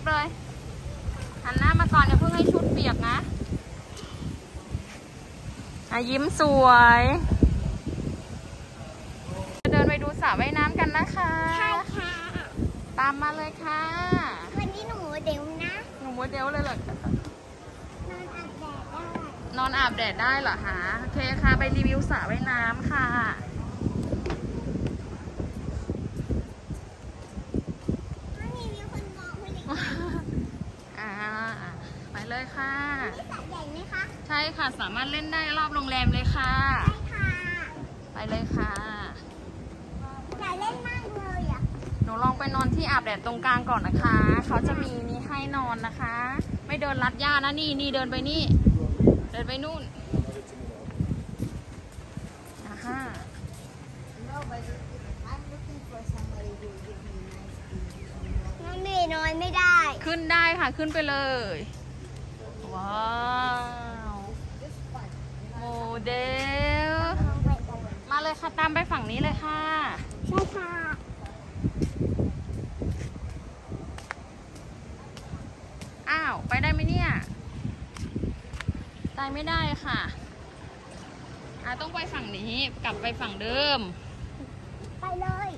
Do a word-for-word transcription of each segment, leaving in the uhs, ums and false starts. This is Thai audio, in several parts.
เลยหันหน้ามาก่อนอย่าเพิ่งให้ชุดเปียกนะอ่ะยิ้มสวยจะเดินไปดูสระว่ายน้ำกันนะคะใช่ค่ะตามมาเลยค่ะวันนี้หนูเดี๋ยวนะหนูโมเดลเลยเหรอนอนอาบแดดได้เหรอคะโอเคค่ะไปรีวิวสระว่ายน้ำค่ะรีวิวคนมองคนเล็กอ่าไปเลยค่ะนี่สระใหญ่ไหมคะใช่ค่ะสามารถเล่นได้รอบโรงแรมเลยค่ะใช่ค่ะไปเลยค่ะอยากเล่นมากเลยอ่ะหนูลองไปนอนที่อาบแดดตรงกลางก่อนนะคะเขาจะมีนี่ให้นอนนะคะไม่เดินลัดหญ้านะนี่นี่เดินไปนี่เดินไปนู่นอ่าฮะน้องเมย์นอนไม่ได้ขึ้นได้ค่ะขึ้นไปเลยว้าวโมเดลมาเลยค่ะตามไปฝั่งนี้เลยค่ะใช่ค่ะอ้าวไปได้ไหมเนี่ยไปไม่ได้ค่ะอ่ะต้องไปฝั่งนี้กลับไปฝั่งเดิมไปเลย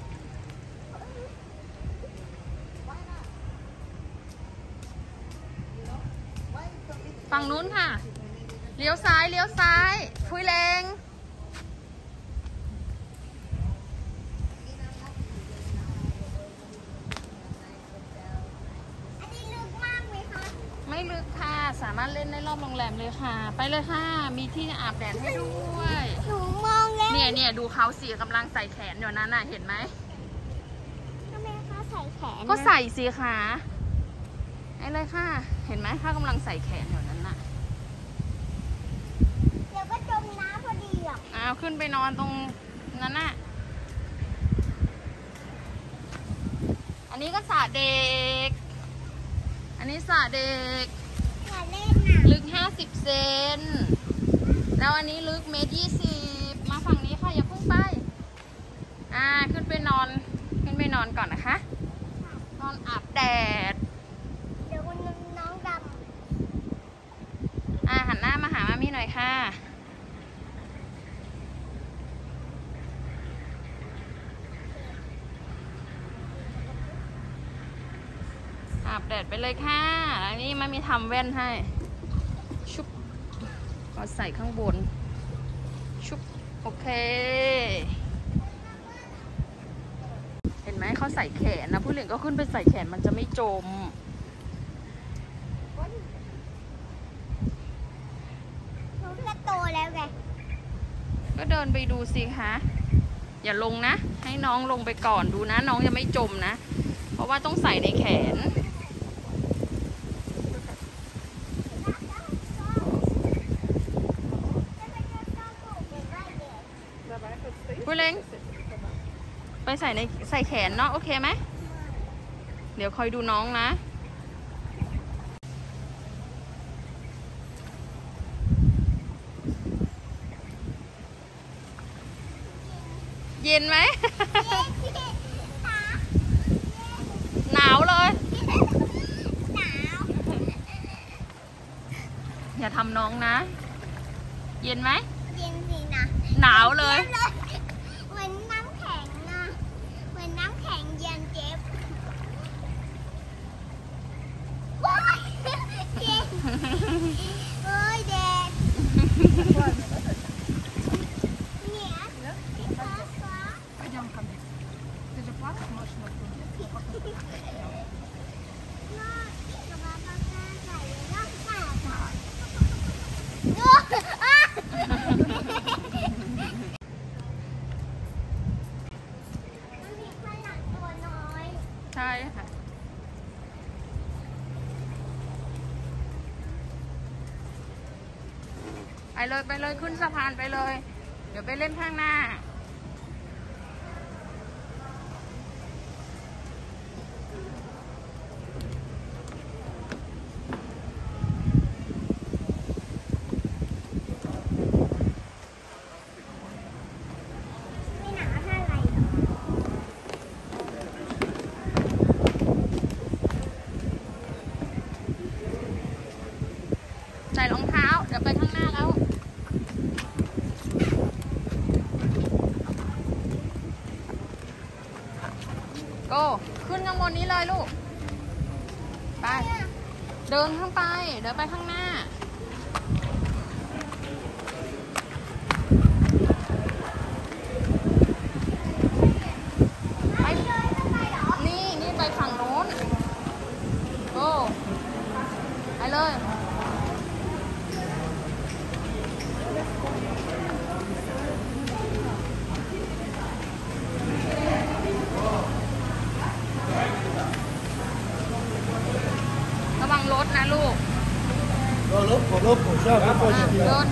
ฝั่งนู้นค่ะเลี้ยวซ้ายเลี้ยวซ้ายพุยเลงอันนี้ลึกมากไหมคะไม่ลึกค่ะสามารถเล่นได้รอบโรงแรมเลยค่ะไปเลยค่ะมีที่อาบแดดให้ด้วยหนูมองแล้วเนี่ยเนี่ยดูเขาสิกำลังใส่แขนอยู่นั้นน่ะเห็นไหมทำไมคะใส่แขนก็ใส่สิค่ะไอ้เลยค่ะเห็นไหมเขากำลังใส่แขนอยู่นั้นน่ะเดี๋ยวก็จมน้ำพอดีอ่ะอ้าวขึ้นไปนอนตรงนั้นน่ะอันนี้ก็สระเด็กอันนี้สระเด็กอยากเล่นน่ะลึกห้าสิบเซนแล้วอันนี้ลึกเมตรยี่สิบมาฝั่งนี้ค่ะอย่าเพิ่งไปอ่าขึ้นไปนอนขึ้นไปนอนก่อนนะคะนอนอาบแดดเดี๋ยวน้องดำอ่าหันหน้ามาหามามี่หน่อยค่ะอาบแดดไปเลยค่ะแล้วนี่มามีทำแว่นให้ชุบก็ใส่ข้างบนชุบโอเคเห็นไหมเขาใส่แขนนะผู้หญิงก็ขึ้นไปใส่แขนมันจะไม่จมหนูก็โตแล้วไงก็เดินไปดูสิคะอย่าลงนะให้น้องลงไปก่อนดูนะน้องจะไม่จมนะเพราะว่าต้องใส่ในแขนผู้เล้งไปใส่ในใส่แขนเนาะโอเคไหมเดี๋ยวคอยดูน้องนะเย็นไหม หนาวเลยอย่าทำน้องนะเย็นไหมเย็นสินะหนาวเลยเหมือนน้ำแข็งนะเหมือนน้ำแข็งเย็นเจ็บว้ายเย็นเอ้ยเด็กเนี่ยฟ้าฟ้าใช่ค่ะไปเลยไปเลยขึ้นสะพานไปเลยเดี๋ยวไปเล่นข้างหน้านนี้เลยลูกไปเดินข้างไปเดินไปข้างหน้าไปนี่นี่ไปฝั่งโน้นโอ้ไปเลยระวังรถนะลูก No, loco, loco, ya, no puedo อ่ะ tirar. เดิน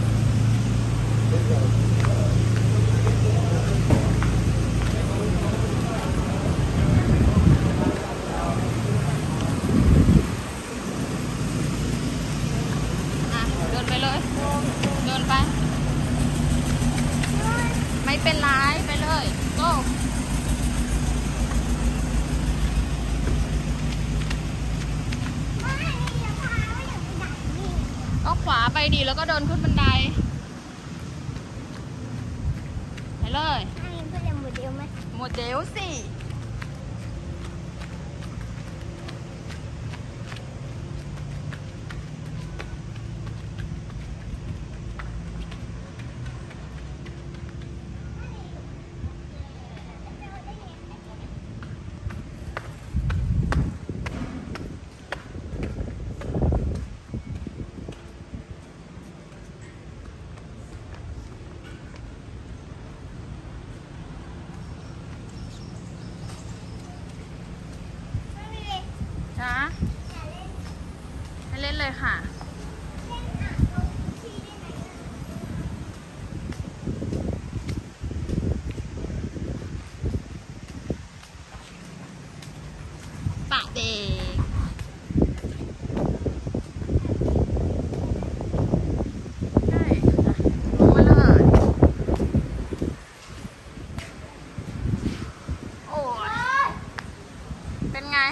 อ่ะเดินไปเลยเดินไปไม่เป็นไรไปเลยโก้ก็ขวาไปดีแล้วก็เดินขึ้นบันไดไปเลยโมเดลสิจ้าให้เล่นเลยค่ะปะเด็กใช่ลงมาเลยโอ้ยเป็นไง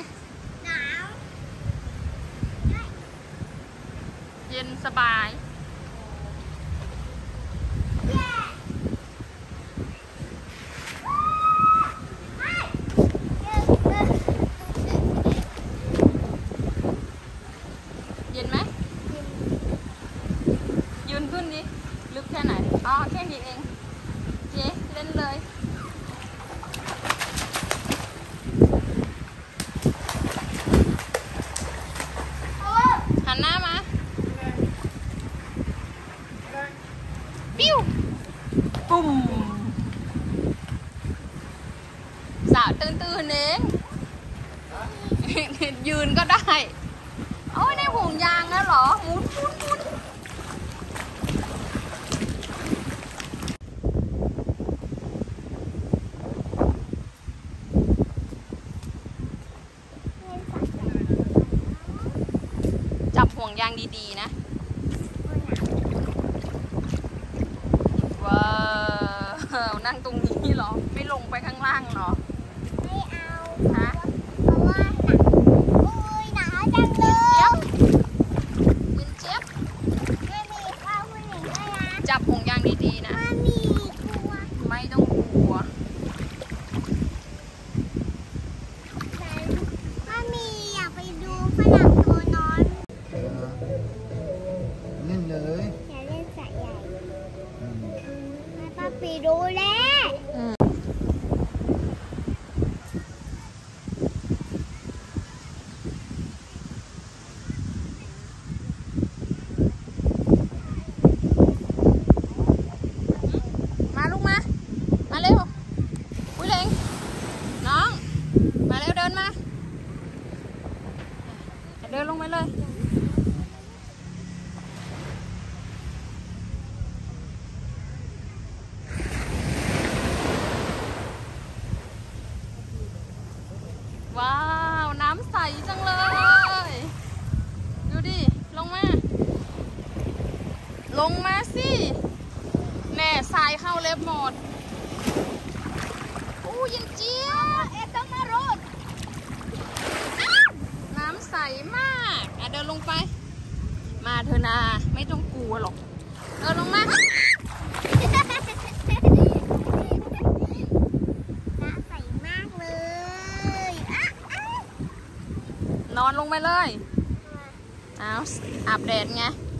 เย็นสบายเย็นไหมยืนขึ้นดิลึกแค่ไหนอ๋อแค่นี้เองเจ๊เล่นเลยหันหน้ามาปิ้วปุ้มสาวตื่นตื่นเองยืนก็ได้โอ้ยในห่วงยางแล้วเหรอหมุนหมุนหมุนจับห่วงยางดีๆนะว้าวนั่งตรงนี้เหรอไม่ลงไปข้างล่างเหรอไม่เอาฮะเพราะว่าหนักโอ้ยหนาวจังเลยยินเจี๊ยบไม่มีข้าวผู้หญิงด้วยนะจับห่วงยางดีๆนะไม่มีกลัวไม่ต้องกลัวไม่มีอยากไปดูฝรั่งตัวนอนเล่นเลยอยากเล่นสระใหญ่ให้ป้าปีดูแลมาลูกมามาเร็วอุ้ยเล็งน้องมาเร็วเดินมาเดินลงไปเลยว้าวน้ำใสจังเลยดูดิลงมาลงมาสิแน่ทรายเข้าเล็บหมดอู้เย็นเจี๊ยบเอ๊ะต้องมารถน้ำใสมากอ่ะเดินลงไปมาเถอะนาไม่ต้องกลัวหรอกเดินลงมาน้ำใสมากเลยอ่ะอ่ะลงไปเลยเอาอาบแดดไง